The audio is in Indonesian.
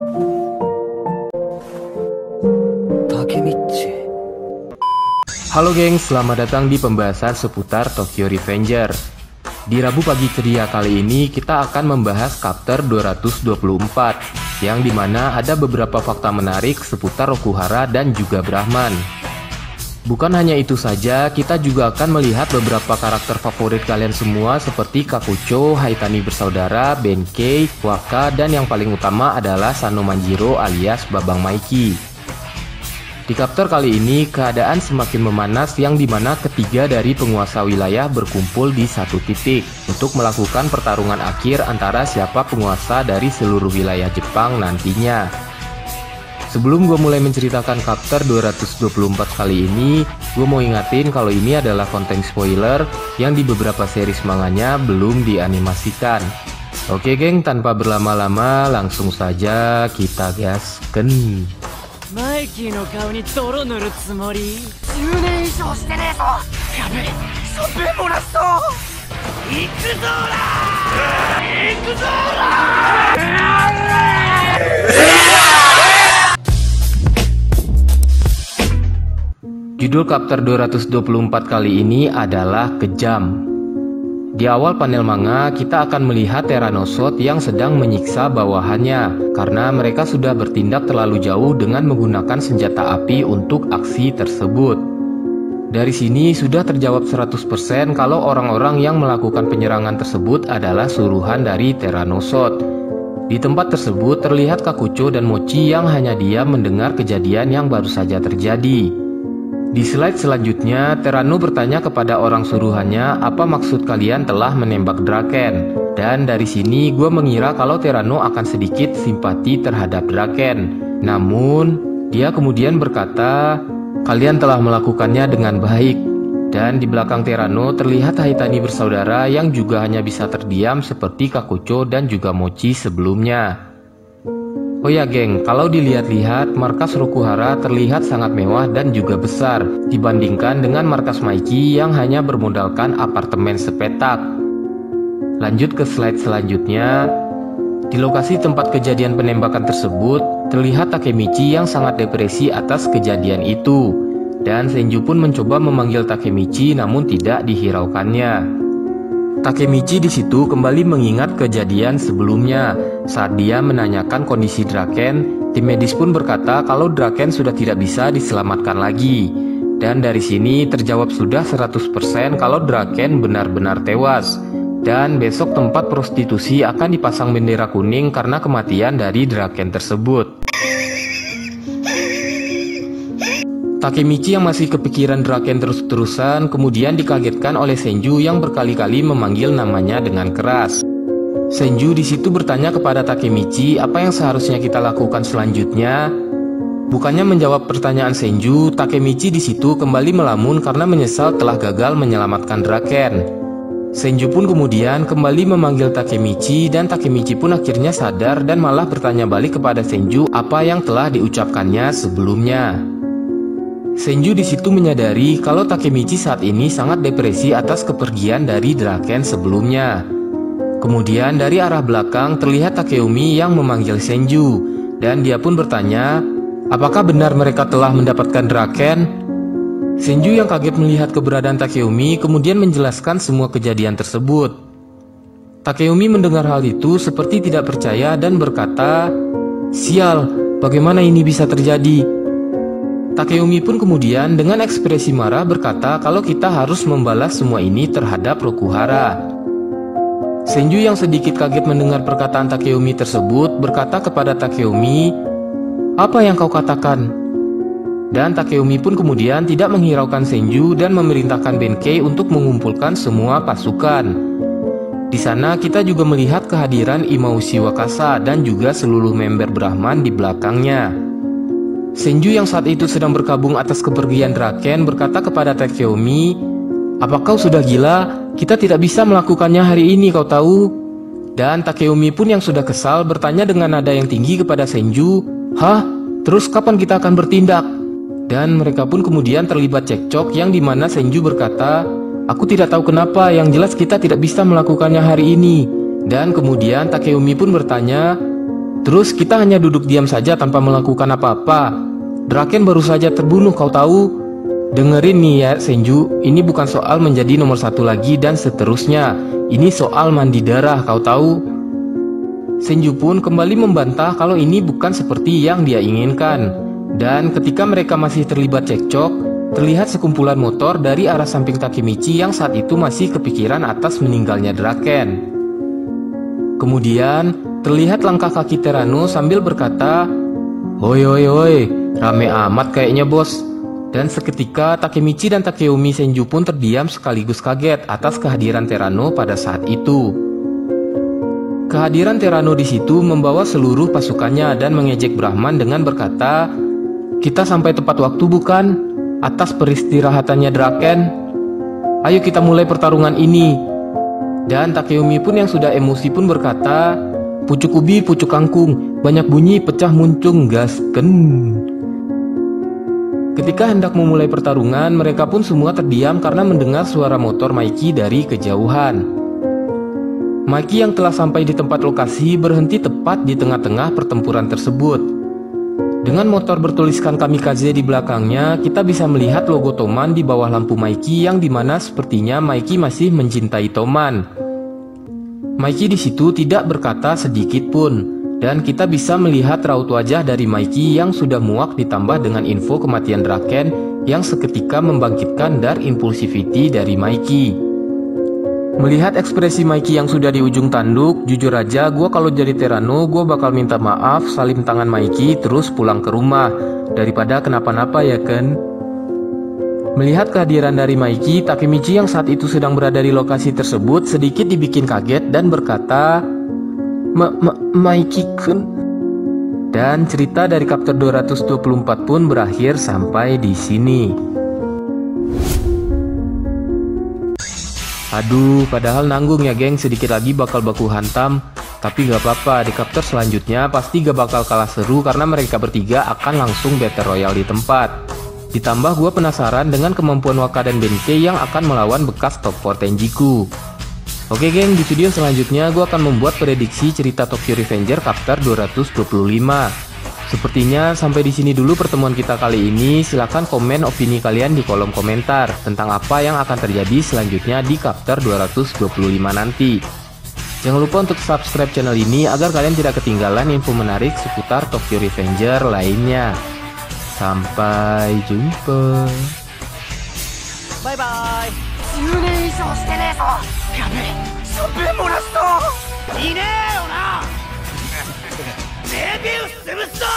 Takemichi. Halo geng, selamat datang di pembahasan seputar Tokyo Revenger. Di Rabu pagi ceria kali ini kita akan membahas chapter 224 yang dimana ada beberapa fakta menarik seputar Rokuhara dan juga Brahman. Bukan hanya itu saja, kita juga akan melihat beberapa karakter favorit kalian semua seperti Kakucho, Haitani bersaudara, Benkei, Waka, dan yang paling utama adalah Sano Manjiro alias Babang Maiki. Di chapter kali ini, keadaan semakin memanas yang dimana ketiga dari penguasa wilayah berkumpul di satu titik untuk melakukan pertarungan akhir antara siapa penguasa dari seluruh wilayah Jepang nantinya. Sebelum gue mulai menceritakan chapter 224 kali ini, gue mau ingatin kalau ini adalah konten spoiler yang di beberapa series manganya belum dianimasikan. Oke geng, tanpa berlama-lama langsung saja kita gasken. マイキーの顔に泥塗るつもり？10年以上してねえぞ。やべえ、しょっぺ漏らしそう。行くぞーらー、行くぞーらー。Judul chapter 224 kali ini adalah Kejam. Di awal panel manga, kita akan melihat Tyrannosaurus yang sedang menyiksa bawahannya karena mereka sudah bertindak terlalu jauh dengan menggunakan senjata api untuk aksi tersebut. Dari sini sudah terjawab 100% kalau orang-orang yang melakukan penyerangan tersebut adalah suruhan dari Tyrannosaurus. Di tempat tersebut terlihat Kakucho dan Mochi yang hanya diam mendengar kejadian yang baru saja terjadi. Di slide selanjutnya, Terano bertanya kepada orang suruhannya apa maksud kalian telah menembak Draken. Dan dari sini gue mengira kalau Terano akan sedikit simpati terhadap Draken. Namun, dia kemudian berkata, kalian telah melakukannya dengan baik. Dan di belakang Terano terlihat Haitani bersaudara yang juga hanya bisa terdiam seperti Kakucho dan juga Mochi sebelumnya. Oh ya geng, kalau dilihat-lihat markas Rokuhara terlihat sangat mewah dan juga besar dibandingkan dengan markas Maiki yang hanya bermodalkan apartemen sepetak. Lanjut ke slide selanjutnya. Di lokasi tempat kejadian penembakan tersebut terlihat Takemichi yang sangat depresi atas kejadian itu. Dan Senju pun mencoba memanggil Takemichi namun tidak dihiraukannya. Takemichi di situ kembali mengingat kejadian sebelumnya. Saat dia menanyakan kondisi Draken, tim medis pun berkata kalau Draken sudah tidak bisa diselamatkan lagi. Dan dari sini terjawab sudah 100% kalau Draken benar-benar tewas. Dan besok tempat prostitusi akan dipasang bendera kuning karena kematian dari Draken tersebut. Takemichi yang masih kepikiran Draken terus-terusan kemudian dikagetkan oleh Senju yang berkali-kali memanggil namanya dengan keras. Senju di situ bertanya kepada Takemichi apa yang seharusnya kita lakukan selanjutnya. Bukannya menjawab pertanyaan Senju, Takemichi di situ kembali melamun karena menyesal telah gagal menyelamatkan Draken. Senju pun kemudian kembali memanggil Takemichi dan Takemichi pun akhirnya sadar dan malah bertanya balik kepada Senju apa yang telah diucapkannya sebelumnya. Senju di situ menyadari kalau Takemichi saat ini sangat depresi atas kepergian dari Draken sebelumnya. Kemudian dari arah belakang terlihat Takeumi yang memanggil Senju dan dia pun bertanya, apakah benar mereka telah mendapatkan Draken? Senju yang kaget melihat keberadaan Takeumi kemudian menjelaskan semua kejadian tersebut. Takeumi mendengar hal itu seperti tidak percaya dan berkata, sial, bagaimana ini bisa terjadi? Takeumi pun kemudian dengan ekspresi marah berkata kalau kita harus membalas semua ini terhadap Rokuhara. Senju yang sedikit kaget mendengar perkataan Takeumi tersebut berkata kepada Takeumi, apa yang kau katakan? Dan Takeumi pun kemudian tidak menghiraukan Senju dan memerintahkan Benkei untuk mengumpulkan semua pasukan. Di sana kita juga melihat kehadiran Imaushi Wakasa dan juga seluruh member Brahman di belakangnya. Senju yang saat itu sedang berkabung atas kepergian Draken berkata kepada Takeumi, apa kau sudah gila? Kita tidak bisa melakukannya hari ini, kau tahu? Dan Takeumi pun yang sudah kesal bertanya dengan nada yang tinggi kepada Senju, hah? Terus kapan kita akan bertindak? Dan mereka pun kemudian terlibat cekcok yang dimana Senju berkata, aku tidak tahu kenapa, yang jelas kita tidak bisa melakukannya hari ini. Dan kemudian Takeumi pun bertanya, Terus kita hanya duduk diam saja tanpa melakukan apa-apa. Draken baru saja terbunuh, kau tahu? Dengerin nih ya Senju, ini bukan soal menjadi nomor 1 lagi dan seterusnya. Ini soal mandi darah, kau tahu? Senju pun kembali membantah kalau ini bukan seperti yang dia inginkan. Dan ketika mereka masih terlibat cekcok, terlihat sekumpulan motor dari arah samping Takemichi yang saat itu masih kepikiran atas meninggalnya Draken. Kemudian terlihat langkah kaki Terano sambil berkata, "Hoi hoi hoi, rame amat kayaknya bos." Dan seketika Takemichi dan Takeyomi Senju pun terdiam sekaligus kaget atas kehadiran Terano pada saat itu. Kehadiran Terano di situ membawa seluruh pasukannya dan mengejek Brahman dengan berkata, "Kita sampai tepat waktu bukan? Atas peristirahatannya Draken. Ayo kita mulai pertarungan ini." Dan Takeyomi pun yang sudah emosi pun berkata, "Pucuk ubi, pucuk kangkung, banyak bunyi pecah muncung gasken." Ketika hendak memulai pertarungan, mereka pun semua terdiam karena mendengar suara motor Maiki dari kejauhan. Maiki yang telah sampai di tempat lokasi berhenti tepat di tengah-tengah pertempuran tersebut. Dengan motor bertuliskan Kamikaze di belakangnya, kita bisa melihat logo Toman di bawah lampu Maiki yang dimana sepertinya Maiki masih mencintai Toman. Maiki di situ tidak berkata sedikit pun. Dan kita bisa melihat raut wajah dari Maiki yang sudah muak ditambah dengan info kematian Draken yang seketika membangkitkan Dark Impulsivity dari Maiki. Melihat ekspresi Maiki yang sudah di ujung tanduk, jujur aja gue kalau jadi Terano gue bakal minta maaf, salim tangan Maiki terus pulang ke rumah daripada kenapa-napa ya kan. Melihat kehadiran dari Maiki, Takemichi yang saat itu sedang berada di lokasi tersebut sedikit dibikin kaget dan berkata, Maiki-kun. Dan cerita dari Chapter 224 pun berakhir sampai di sini. Aduh, padahal nanggung ya geng, sedikit lagi bakal baku hantam. Tapi gak apa-apa, di chapter selanjutnya pasti gak bakal kalah seru karena mereka bertiga akan langsung battle royale di tempat. Ditambah gue penasaran dengan kemampuan Waka dan Benkei yang akan melawan bekas top 4 Tenjiku. Oke geng, di video selanjutnya gue akan membuat prediksi cerita Tokyo Revenger Chapter 225. Sepertinya sampai di sini dulu pertemuan kita kali ini. Silahkan komen opini kalian di kolom komentar tentang apa yang akan terjadi selanjutnya di Chapter 225 nanti. Jangan lupa untuk subscribe channel ini agar kalian tidak ketinggalan info menarik seputar Tokyo Revenger lainnya. Sampai jumpa. Bye bye. 10年以上してねえぞ。やべえ、しょべ漏らすぞ。いねえよな。レビュー潰すぞ。